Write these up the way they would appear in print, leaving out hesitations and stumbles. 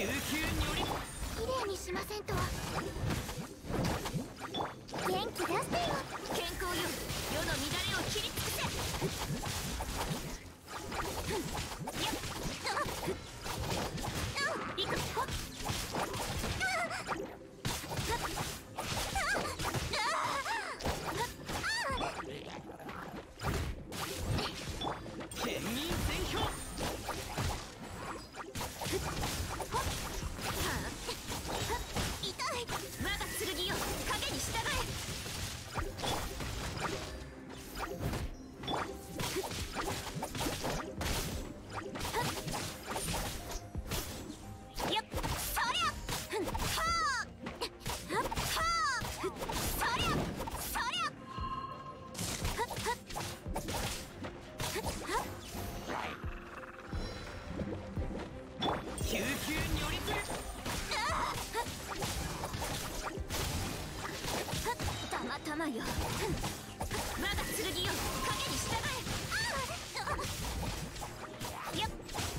救急によりきれいにしませんと。元気出してよ。 健康よ、世の乱れを切り尽くせ。いくほっ県民全票痛い。我が剣よ、影に従え。よっ、そりゃはあはあそりゃそりゃ救急によりつるたまたまよ。我が剣よ、影に従え。よっ、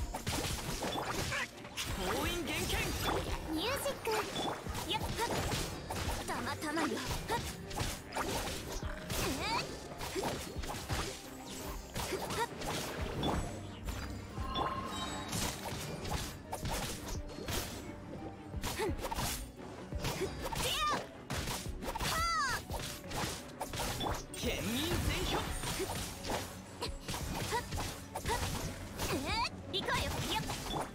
封印厳剣ミュージック。 よったまたまよ。 県民全票行こうよ。よっ、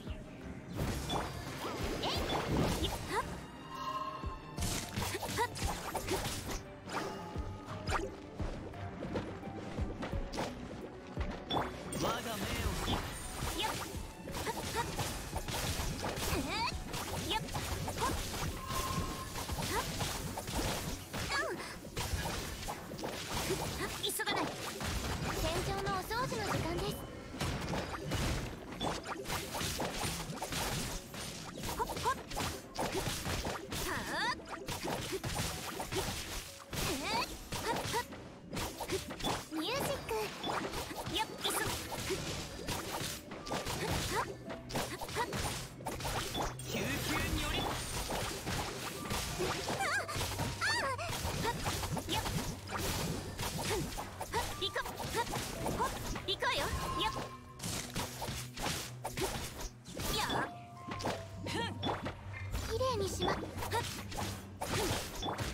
えいよっはっはっ我が命を引きよっはっはっよっほっはっ急がない。 戦場のお掃除の時間です。 ほっほっはっミュージック。 よっ、急ぐ。 救急によりよっ行こう。ほっ行こうよ。よっよっきれいにしま。 はっ